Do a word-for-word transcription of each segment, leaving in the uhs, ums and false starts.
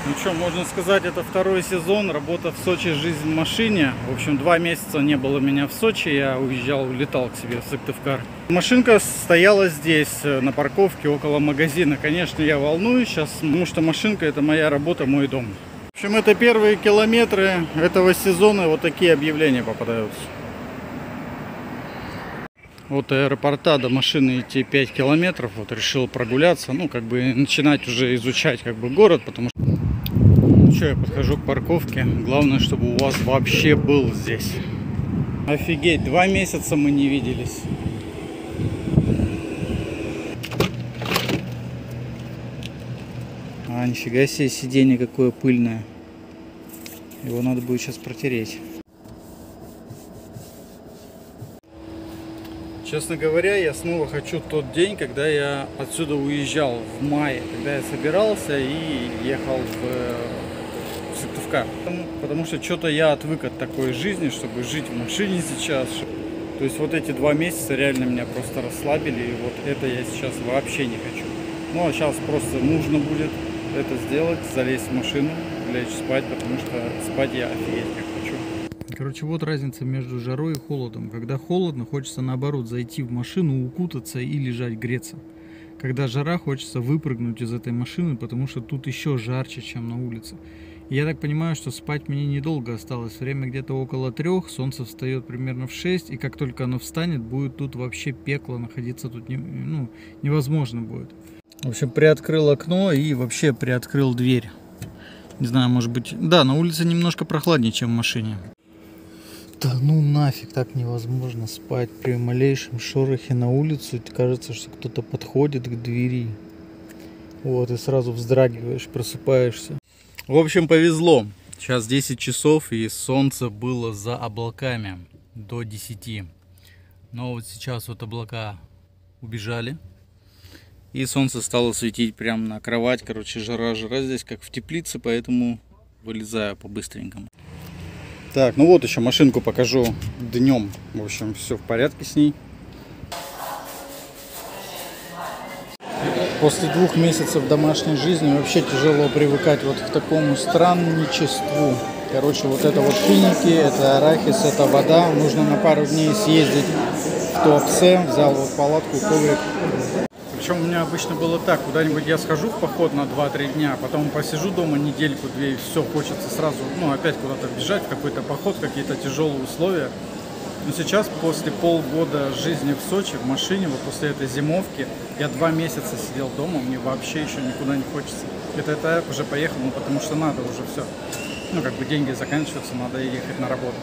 Ну что, можно сказать, это второй сезон, работа в Сочи, жизнь в машине. В общем, два месяца не было меня в Сочи, я уезжал, улетал к себе в Сыктывкар. Машинка стояла здесь, на парковке, около магазина. Конечно, я волнуюсь сейчас, потому что машинка — это моя работа, мой дом. В общем, это первые километры этого сезона, вот такие объявления попадаются. От аэропорта до машины идти пять километров, вот решил прогуляться, ну, как бы начинать уже изучать, как бы, город, потому что... Ну что, я подхожу к парковке, главное, чтобы у вас вообще был здесь. Офигеть, два месяца мы не виделись. А, нифига себе, сиденье какое пыльное. Его надо будет сейчас протереть. Честно говоря, я снова хочу тот день, когда я отсюда уезжал в мае, когда я собирался и ехал в Сыктывкар. Потому, потому что что-то я отвык от такой жизни, чтобы жить в машине сейчас. То есть вот эти два месяца реально меня просто расслабили, и вот это я сейчас вообще не хочу. Ну а сейчас просто нужно будет это сделать, залезть в машину, лечь спать, потому что спать я офигеть как хочу. Короче, вот разница между жарой и холодом. Когда холодно, хочется наоборот зайти в машину, укутаться и лежать греться. Когда жара, хочется выпрыгнуть из этой машины, потому что тут еще жарче, чем на улице. И я так понимаю, что спать мне недолго осталось. Время где-то около трех, солнце встает примерно в шесть, и как только оно встанет, будет тут вообще пекло, находиться тут не, ну, невозможно будет. В общем, приоткрыл окно и вообще приоткрыл дверь. Не знаю, может быть... Да, на улице немножко прохладнее, чем в машине. Да ну нафиг, так невозможно спать при малейшем шорохе на улицу. Кажется, что кто-то подходит к двери. Вот, и сразу вздрагиваешь, просыпаешься. В общем, повезло. Сейчас десять часов, и солнце было за облаками до десяти. Но вот сейчас вот облака убежали, и солнце стало светить прямо на кровать. Короче, жара-жара здесь, как в теплице, поэтому вылезаю по-быстренькому. Так, ну вот еще машинку покажу днем. В общем, все в порядке с ней. После двух месяцев домашней жизни вообще тяжело привыкать вот к такому странничеству. Короче, вот это вот финики, это арахис, это вода. Нужно на пару дней съездить в Туапсе. Взял вот палатку, коврик. Причем у меня обычно было так, куда-нибудь я схожу в поход на два-три дня, потом посижу дома недельку-две, и все, хочется сразу, ну, опять куда-то бежать, в какой-то поход, какие-то тяжелые условия. Но сейчас, после полгода жизни в Сочи, в машине, вот после этой зимовки, я два месяца сидел дома, мне вообще еще никуда не хочется. Это, это уже поехал, ну, потому что надо уже все. Ну, как бы деньги заканчиваются, надо ехать на работу.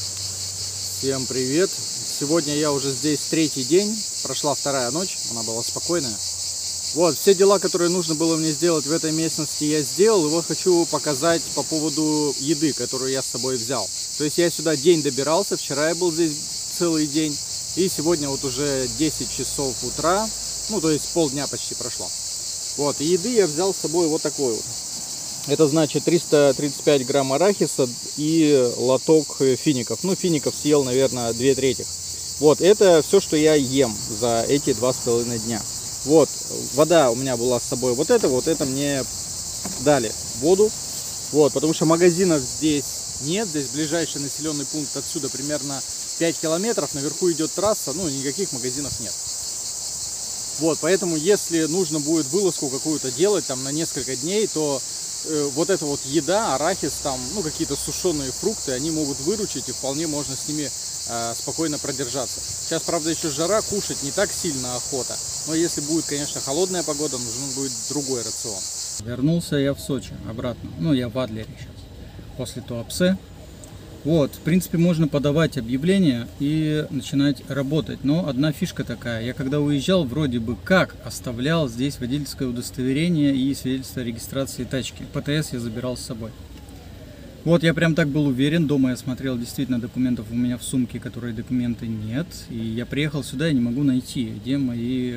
Всем привет! Сегодня я уже здесь третий день, прошла вторая ночь, она была спокойная. Вот, все дела, которые нужно было мне сделать в этой местности, я сделал. И вот хочу показать по поводу еды, которую я с собой взял. То есть я сюда день добирался, вчера я был здесь целый день. И сегодня вот уже десять часов утра, ну то есть полдня почти прошло. Вот, и еды я взял с собой вот такой вот. Это значит триста тридцать пять грамм арахиса и лоток фиников. Ну, фиников съел, наверное, две трети. Вот, это все, что я ем за эти два с половиной дня. Вот, вода у меня была с собой. Вот это, вот это мне дали воду. Вот, потому что магазинов здесь нет. Здесь ближайший населенный пункт отсюда примерно пять километров. Наверху идет трасса, ну, никаких магазинов нет. Вот, поэтому, если нужно будет вылазку какую-то делать там на несколько дней, то э, вот эта вот еда, арахис, там, ну, какие-то сушеные фрукты, они могут выручить, и вполне можно с ними э, спокойно продержаться. Сейчас, правда, еще жара, кушать не так сильно охота. Но если будет, конечно, холодная погода, нужен будет другой рацион. Вернулся я в Сочи обратно. Ну, я в Адлере сейчас. После Туапсе. Вот, в принципе, можно подавать объявления и начинать работать. Но одна фишка такая. Я когда уезжал, вроде бы как оставлял здесь водительское удостоверение и свидетельство о регистрации тачки. ПТС я забирал с собой. Вот, я прям так был уверен. Дома я смотрел, действительно, документов у меня в сумке, которые документы нет. И я приехал сюда и не могу найти, где мои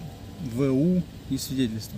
ВУ и свидетельства.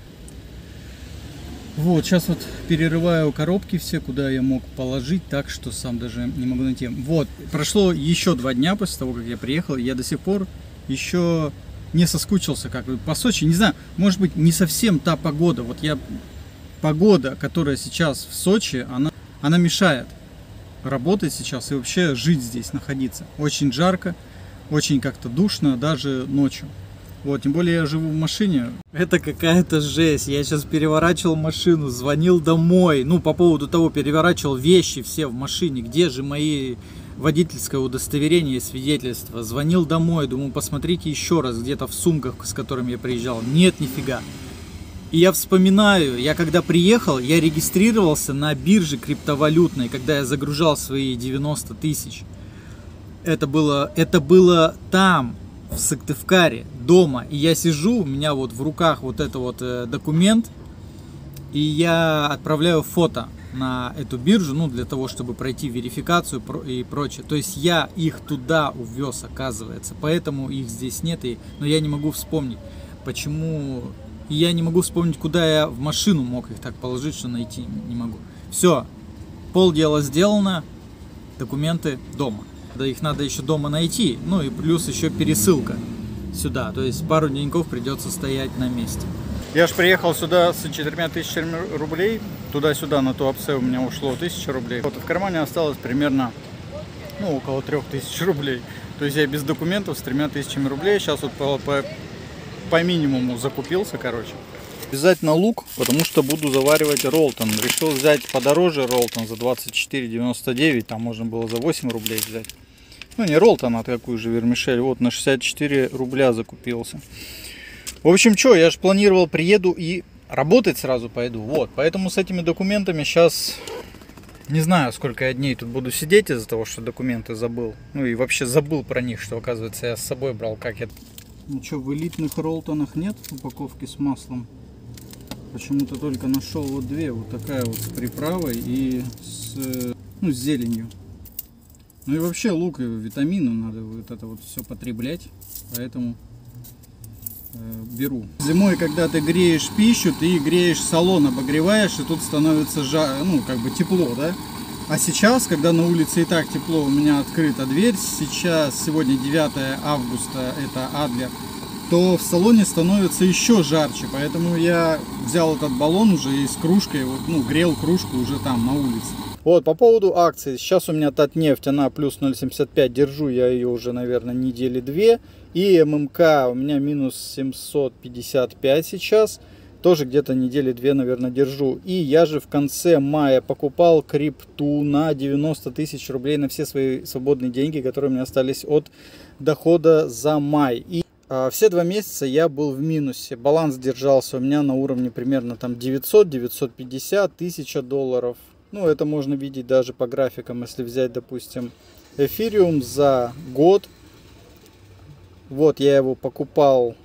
Вот, сейчас вот перерываю коробки все, куда я мог положить, так что сам даже не могу найти. Вот, прошло еще два дня после того, как я приехал, я до сих пор еще не соскучился как бы по Сочи. Не знаю, может быть, не совсем та погода. Вот я погода, которая сейчас в Сочи, она, она мешает работать сейчас и вообще жить здесь, находиться. Очень жарко, очень как-то душно, даже ночью. Вот, тем более я живу в машине. Это какая-то жесть. Я сейчас переворачивал машину, звонил домой. Ну, по поводу того, переворачивал вещи все в машине. Где же мои водительское удостоверение и свидетельство? Звонил домой, думаю, посмотрите еще раз, где-то в сумках, с которыми я приезжал. Нет, нифига. И я вспоминаю, я когда приехал, я регистрировался на бирже криптовалютной, когда я загружал свои девяносто тысяч. Это было, это было там, в Сыктывкаре, дома. И я сижу, у меня вот в руках вот это вот э, документ, и я отправляю фото на эту биржу, ну, для того, чтобы пройти верификацию и прочее. То есть я их туда увез, оказывается, поэтому их здесь нет, и, но я не могу вспомнить, почему, и я не могу вспомнить, куда я в машину мог их так положить, что найти не могу. Все, полдела сделано, документы дома. Да, их надо еще дома найти, ну и плюс еще пересылка сюда, то есть пару деньков придется стоять на месте. Я же приехал сюда с четырьмя тысячами рублей, туда-сюда на Туапсе у меня ушло тысяча рублей. Вот в кармане осталось примерно, ну, около трех тысяч рублей. То есть я без документов с тремя тысячами рублей, сейчас вот по, по, по минимуму закупился, короче. Обязательно лук, потому что буду заваривать ролтон. Решил взять подороже ролтон за двадцать четыре девяносто девять, там можно было за восемь рублей взять. Ну не ролтон, а такую же вермишель. Вот на шестьдесят четыре рубля закупился. В общем, что, я же планировал, приеду и работать сразу пойду. Вот, поэтому с этими документами сейчас не знаю, сколько я дней тут буду сидеть из-за того, что документы забыл. Ну и вообще забыл про них, что, оказывается, я с собой брал. Как я... Ну что, в элитных ролтонах нет упаковки с маслом? Почему-то только нашел вот две, вот такая вот с приправой и с, ну, с зеленью. Ну и вообще лук и витамины надо вот это вот все потреблять, поэтому э, беру. Зимой, когда ты греешь пищу, ты греешь салон, обогреваешь, и тут становится жар, ну как бы тепло, да? А сейчас, когда на улице и так тепло, у меня открыта дверь, сейчас, сегодня девятое августа, это Адлер, то в салоне становится еще жарче, поэтому я взял этот баллон уже и с кружкой, вот, ну, грел кружку уже там, на улице. Вот, по поводу акций, сейчас у меня Татнефть, она плюс ноль семьдесят пять, держу я ее уже, наверное, недели две, и ММК у меня минус семьсот пятьдесят пять сейчас, тоже где-то недели две, наверное, держу. И я же в конце мая покупал крипту на девяносто тысяч рублей на все свои свободные деньги, которые у меня остались от дохода за май. И все два месяца я был в минусе. Баланс держался у меня на уровне примерно там девятьсот, девятьсот пятьдесят, тысяча долларов. Ну, это можно видеть даже по графикам. Если взять, допустим, эфириум за год. Вот я его покупал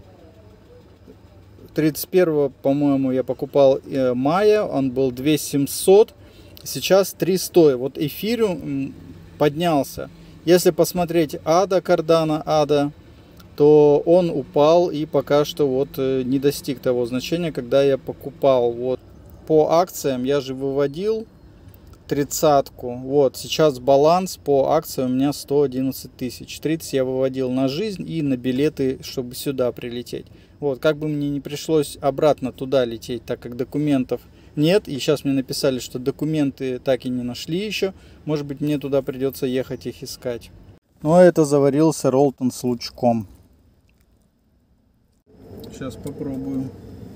тридцать первого, по-моему, я покупал мая. Он был две тысячи семьсот. Сейчас триста. Вот эфириум поднялся. Если посмотреть ада, кардана ада, то он упал и пока что вот не достиг того значения, когда я покупал. Вот по акциям я же выводил тридцатку. Вот сейчас баланс по акциям у меня сто одиннадцать тысяч. тридцать я выводил на жизнь и на билеты, чтобы сюда прилететь. Вот, как бы мне не пришлось обратно туда лететь, так как документов нет. И сейчас мне написали, что документы так и не нашли еще. Может быть, мне туда придется ехать их искать. Но это заварился ролтон с лучком. Сейчас попробую.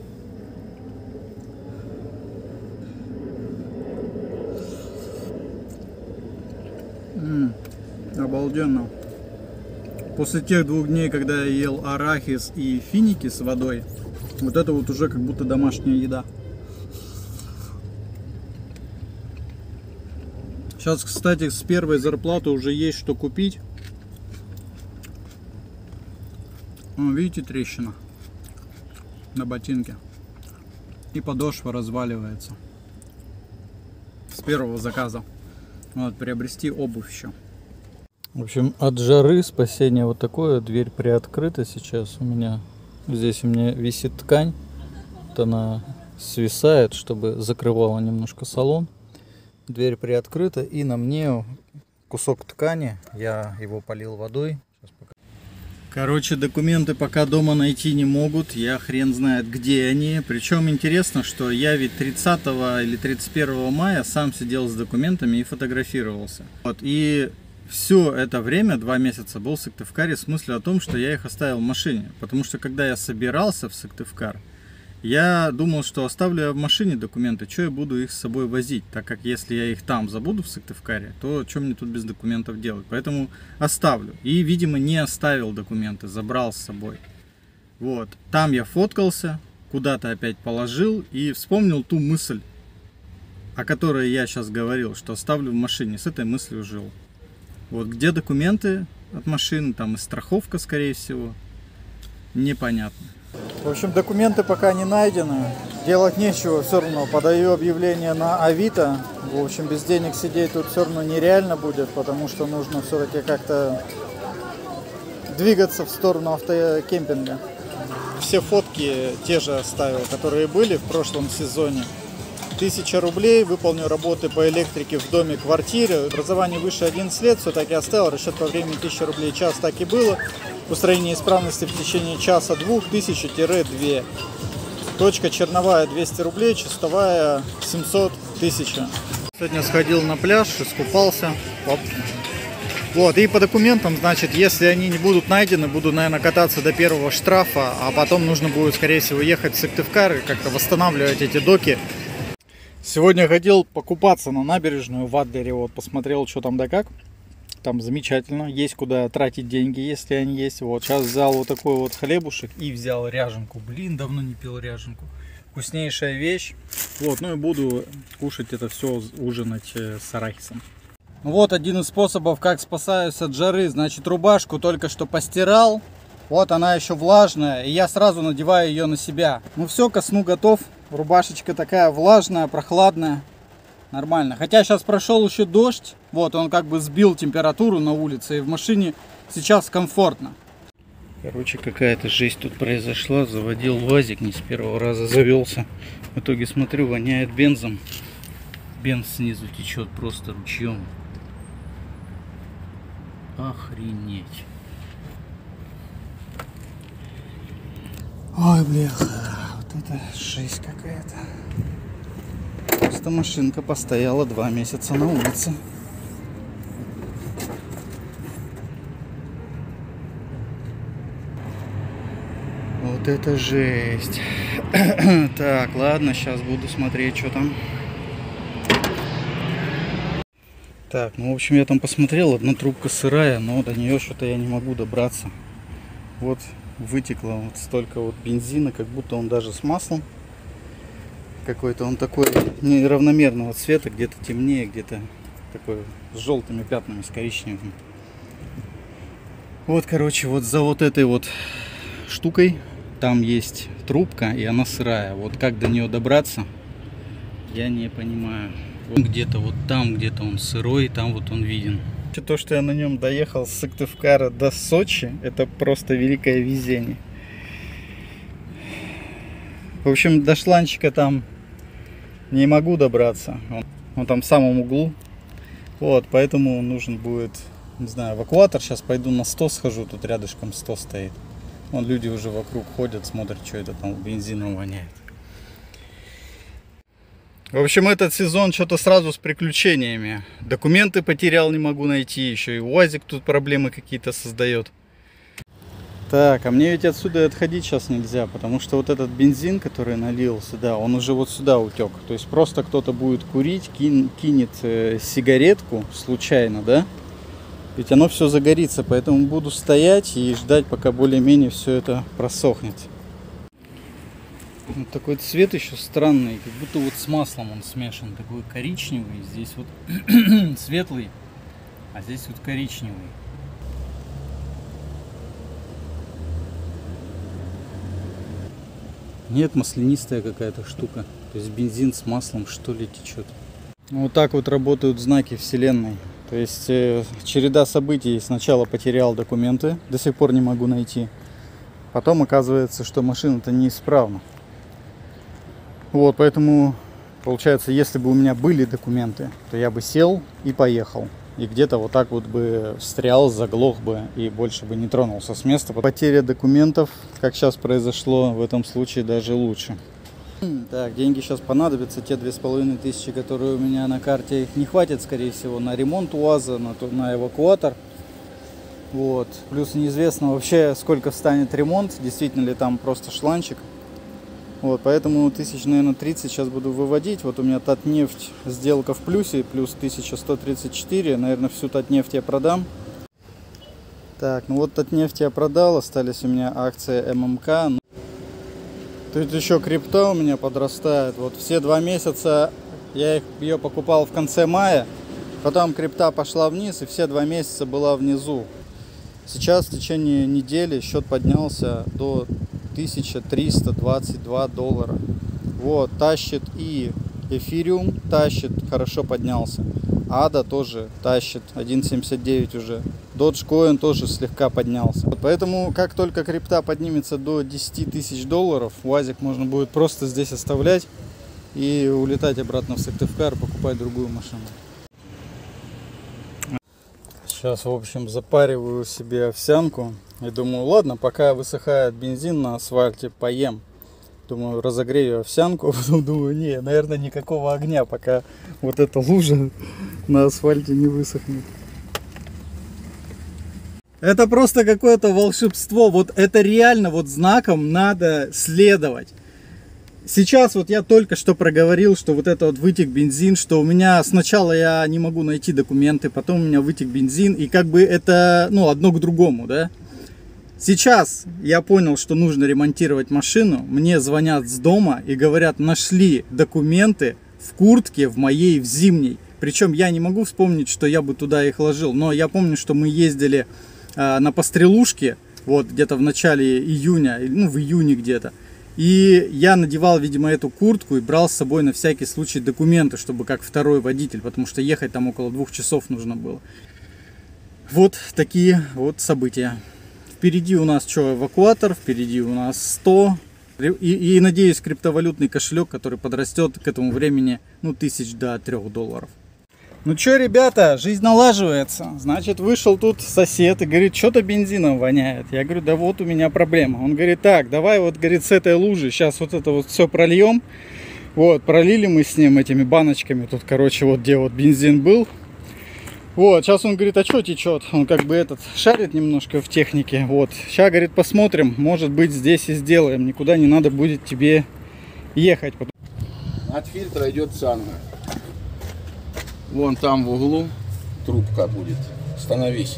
М-м, обалденно. После тех двух дней, когда я ел арахис и финики с водой, вот это вот уже как будто домашняя еда. Сейчас, кстати, с первой зарплаты уже есть что купить. О, видите, трещина на ботинке. И подошва разваливается. С первого заказа. Вот, приобрести обувь еще. В общем, от жары спасение вот такое. Дверь приоткрыта сейчас у меня. Здесь у меня висит ткань. Вот она свисает, чтобы закрывала немножко салон. Дверь приоткрыта, и на мне кусок ткани. Я его полил водой. Сейчас пока. Короче, документы пока дома найти не могут, я хрен знает где они. Причем интересно, что я ведь тридцатого или тридцать первого мая сам сидел с документами и фотографировался. Вот, и все это время, два месяца, был в Сыктывкаре с мыслью о том, что я их оставил в машине. Потому что когда я собирался в Сыктывкар, я думал, что оставлю я в машине документы, что я буду их с собой возить, так как если я их там забуду в Сыктывкаре, то что мне тут без документов делать, поэтому оставлю. И, видимо, не оставил документы, забрал с собой. Вот, там я фоткался, куда-то опять положил и вспомнил ту мысль, о которой я сейчас говорил, что оставлю в машине, с этой мыслью жил. Вот, где документы от машины, там и страховка, скорее всего, непонятно. В общем, документы пока не найдены, делать нечего, все равно подаю объявление на Авито. В общем, без денег сидеть тут все равно нереально будет, потому что нужно все-таки как-то двигаться в сторону автокемпинга. Все фотки те же оставил, которые были в прошлом сезоне. Тысяча рублей, выполню работы по электрике в доме, квартире. Образование выше одиннадцати лет, все так и оставил. Расчет по времени тысяча рублей час так и было. Устранение исправности в течение часа-двух, тысяча-две. Точка черновая двести рублей, чистовая семьсот тысяч. Сегодня сходил на пляж, искупался. Оп. Вот, и по документам, значит, если они не будут найдены, буду, наверное, кататься до первого штрафа, а потом нужно будет, скорее всего, ехать в Сыктывкар и как-то восстанавливать эти доки. Сегодня ходил покупаться на набережную в Адлере, вот, посмотрел, что там да как. Там замечательно, есть куда тратить деньги, если они есть. Вот, сейчас взял вот такой вот хлебушек и взял ряженку. Блин, давно не пил ряженку. Вкуснейшая вещь. Вот, ну и буду кушать это все, ужинать с арахисом. Вот один из способов, как спасаюсь от жары. Значит, рубашку только что постирал. Вот она еще влажная, и я сразу надеваю ее на себя. Ну все, ко сну готов. Рубашечка такая влажная, прохладная. Нормально. Хотя сейчас прошел еще дождь. Вот, он как бы сбил температуру на улице. И в машине сейчас комфортно. Короче, какая-то жесть тут произошла. Заводил УАЗик, не с первого раза завелся. В итоге смотрю, воняет бензом. Бенз снизу течет просто ручьем. Охренеть. Ой, бляха. Вот это жесть какая-то. Просто машинка постояла два месяца на улице. Вот это жесть. Так, ладно, сейчас буду смотреть, что там. Так, ну в общем я там посмотрел, одна трубка сырая, но до нее что-то я не могу добраться. Вот вытекло вот столько вот бензина, как будто он даже с маслом. Какой-то он такой неравномерного цвета, где-то темнее, где-то такой с желтыми пятнами, с коричневыми. Вот, короче, вот за вот этой вот штукой там есть трубка, и она сырая. Вот как до нее добраться, я не понимаю. Где-то вот там, где-то он сырой, там вот он виден. То, что я на нем доехал с Сыктывкара до Сочи, это просто великое везение. В общем, до шланчика там не могу добраться. Он, он там в самом углу. Вот, поэтому нужен будет, не знаю, эвакуатор. Сейчас пойду на сто схожу, тут рядышком сто стоит. Вон люди уже вокруг ходят, смотрят, что это там бензином воняет. В общем, этот сезон что-то сразу с приключениями. Документы потерял, не могу найти. Еще и УАЗик тут проблемы какие-то создает. Так, а мне ведь отсюда отходить сейчас нельзя, потому что вот этот бензин, который налил сюда, он уже вот сюда утек. То есть просто кто-то будет курить, кин, кинет э, сигаретку случайно, да? Ведь оно все загорится, поэтому буду стоять и ждать, пока более-менее все это просохнет. Вот такой цвет еще странный, как будто вот с маслом он смешан. Такой коричневый, здесь вот светлый, а здесь вот коричневый. Нет, маслянистая какая-то штука. То есть бензин с маслом, что ли, течет. Вот так вот работают знаки Вселенной. То есть э, череда событий. Сначала потерял документы, до сих пор не могу найти. Потом оказывается, что машина-то неисправна. Вот, поэтому, получается, если бы у меня были документы, то я бы сел и поехал. и где-то вот так вот бы встрял, заглох бы и больше бы не тронулся с места. Потеря документов, как сейчас произошло, в этом случае даже лучше. Так, деньги сейчас понадобятся, те две с половиной тысячи, которые у меня на карте, их не хватит, скорее всего, на ремонт УАЗа, на, на эвакуатор. Вот. Плюс неизвестно вообще, сколько встанет ремонт, действительно ли там просто шланчик. Вот, поэтому тысяч, наверное, тридцать сейчас буду выводить. Вот у меня Татнефть сделка в плюсе, плюс тысяча сто тридцать четыре, наверное, всю Татнефть я продам. Так, ну вот Татнефть я продал, остались у меня акции эм эм ка. Тут еще крипта у меня подрастает. Вот все два месяца я их, ее покупал в конце мая. Потом крипта пошла вниз и все два месяца была внизу. Сейчас в течение недели счет поднялся до тысячи триста двадцать два доллара. Вот, тащит и эфириум, тащит, хорошо поднялся. ада тоже тащит, один семьдесят девять уже. Dogecoin тоже слегка поднялся. Вот поэтому, как только крипта поднимется до десяти тысяч долларов, УАЗик можно будет просто здесь оставлять и улетать обратно в Сыктывкар, покупать другую машину. Сейчас, в общем, запариваю себе овсянку. И думаю, ладно, пока высыхает бензин на асфальте, поем. Думаю, разогрею овсянку. Потом думаю, не, наверное, никакого огня, пока вот эта лужа на асфальте не высохнет. Это просто какое-то волшебство. Вот это реально вот знаком надо следовать. Сейчас вот я только что проговорил, что вот это вот вытек бензин, что у меня сначала я не могу найти документы, потом у меня вытек бензин, и как бы это, ну, одно к другому, да. Сейчас я понял, что нужно ремонтировать машину, мне звонят с дома и говорят, нашли документы в куртке в моей, в зимней. Причем я не могу вспомнить, что я бы туда их ложил, но я помню, что мы ездили э, на Пострелушке, вот где-то в начале июня, ну в июне где-то. И я надевал, видимо, эту куртку и брал с собой на всякий случай документы, чтобы как второй водитель, потому что ехать там около двух часов нужно было. Вот такие вот события. Впереди у нас что, эвакуатор, впереди у нас сто. И, и надеюсь, криптовалютный кошелек, который подрастет к этому времени, ну, тысяч до трех долларов. Ну что, ребята, жизнь налаживается. Значит, вышел тут сосед и говорит, что-то бензином воняет. Я говорю, да вот у меня проблема. Он говорит, так, давай вот, говорит, с этой лужи сейчас вот это вот все прольем. Вот, пролили мы с ним этими баночками. Тут, короче, вот где вот бензин был. Вот, сейчас он говорит, а что течет? Он как бы этот шарит немножко в технике. Вот, сейчас, говорит, посмотрим. Может быть, здесь и сделаем. Никуда не надо будет тебе ехать. От фильтра идет цанга. Вон там в углу трубка будет. Становись.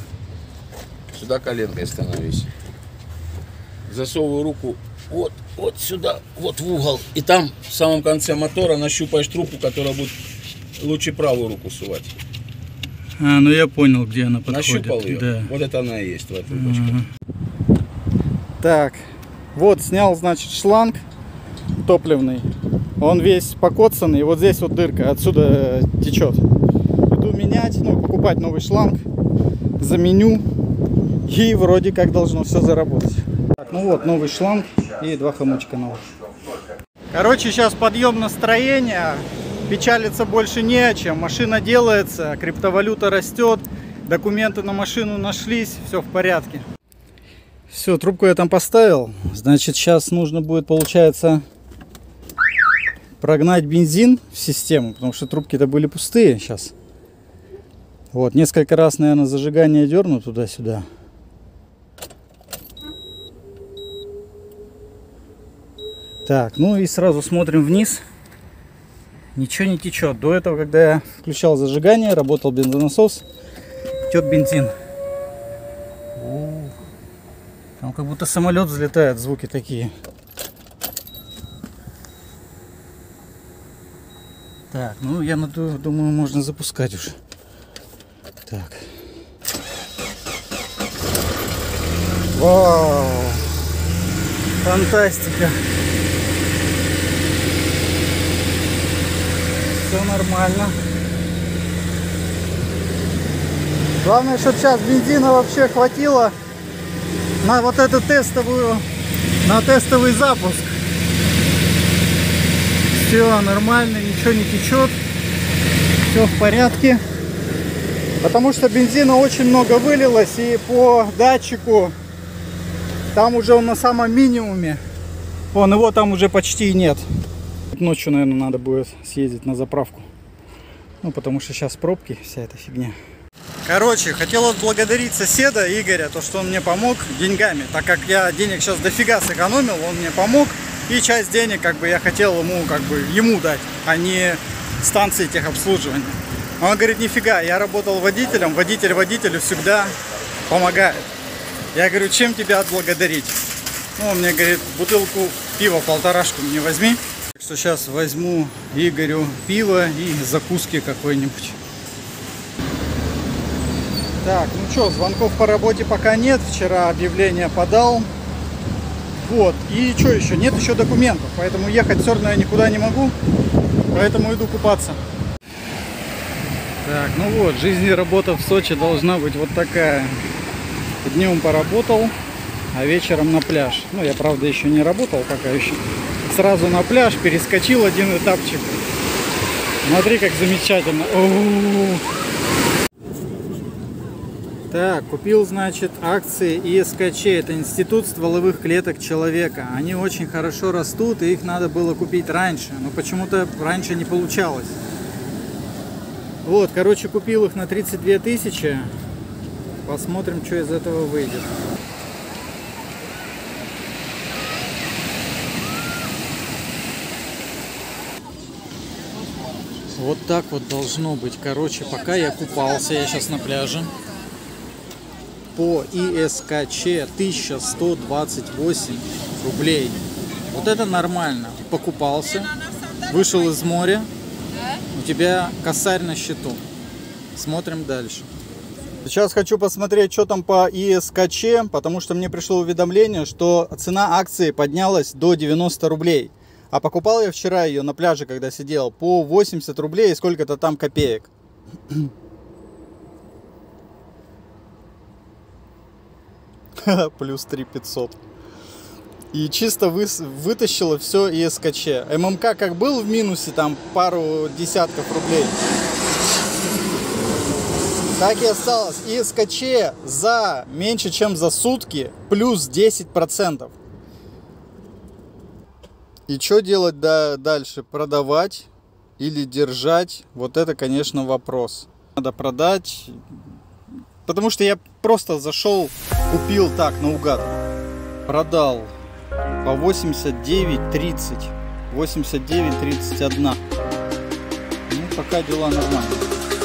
Сюда коленкой становись. Засовываю руку вот, вот сюда, вот в угол. И там в самом конце мотора нащупаешь трубку, которая будет лучше правую руку сувать. А, ну я понял, где она подходит. Нащупал ее? Да. Вот это она и есть, твоя трубочка. Ага. Так, вот снял, значит, шланг топливный. Он весь покоцанный, и вот здесь вот дырка, отсюда течет. Буду менять, ну, покупать новый шланг, заменю, и вроде как должно все заработать. Так, ну вот, новый шланг и два хомучка новых. Короче, сейчас подъем настроения, печалиться больше не о чем. Машина делается, криптовалюта растет, документы на машину нашлись, все в порядке. Все, трубку я там поставил, значит, сейчас нужно будет, получается, прогнать бензин в систему, потому что трубки-то были пустые сейчас. Вот, несколько раз, наверное, зажигание дерну туда-сюда. Так, ну и сразу смотрим вниз. Ничего не течет. До этого, когда я включал зажигание, работал бензонасос, течет бензин. О, там как будто самолет взлетает, звуки такие. Так, ну я думаю, можно запускать уже. Так. Вау! Фантастика! Все нормально. Главное, чтобы сейчас бензина вообще хватило на вот эту тестовую, на тестовый запуск. Все нормально, ничего не течет, все в порядке. Потому что бензина очень много вылилось, и по датчику там уже он на самом минимуме. Вон его там уже почти нет. Ночью, наверное, надо будет съездить на заправку. Ну, потому что сейчас пробки, вся эта фигня. Короче, хотел отблагодарить соседа Игоря, то, что он мне помог деньгами. Так как я денег сейчас дофига сэкономил, он мне помог. И часть денег, как бы, я хотел ему, как бы, ему дать, а не станции техобслуживания. Он говорит, нифига, я работал водителем, водитель водителю всегда помогает. Я говорю, чем тебя отблагодарить? Ну, он мне говорит, бутылку пива полторашку мне возьми. Так что сейчас возьму Игорю пиво и закуски какой-нибудь. Так, ну что, звонков по работе пока нет. Вчера объявление подал. Вот, и что еще? Нет еще документов, поэтому ехать все равно я никуда не могу. Поэтому иду купаться. Так, ну вот, жизнь и работа в Сочи должна быть вот такая. Днем поработал, а вечером на пляж. Ну, я, правда, еще не работал пока еще. Сразу на пляж, перескочил один этапчик. Смотри, как замечательно. О-о-о. Так, купил, значит, акции И Эс Ка Че. Это Институт стволовых клеток человека. Они очень хорошо растут, и их надо было купить раньше. Но почему-то раньше не получалось. Вот, короче, купил их на тридцать две тысячи. Посмотрим, что из этого выйдет. Вот так вот должно быть. Короче, пока я купался, я сейчас на пляже. По И Эс Ка Че тысяча сто двадцать восемь рублей. Вот это нормально. Покупался, вышел из моря, у тебя косарь на счету. Смотрим дальше. Сейчас хочу посмотреть, что там по И Эс Ка Че, потому что мне пришло уведомление, что цена акции поднялась до девяноста рублей. А покупал я вчера ее на пляже, когда сидел, по восемьдесят рублей и сколько-то там копеек. Плюс три тысячи пятьсот. И чисто вы, вытащило все И Эс Ка Че. Эм Эм Ка как был в минусе, там пару десятков рублей, так и осталось. И Эс Ка Че за меньше чем за сутки плюс десять процентов. И что делать дальше? Продавать или держать? Вот это, конечно, вопрос. Надо продать. Потому что я просто зашел, купил так, наугад. Продал по восемьдесят девять тридцать. восемьдесят девять тридцать один. Ну, пока дела нормальные.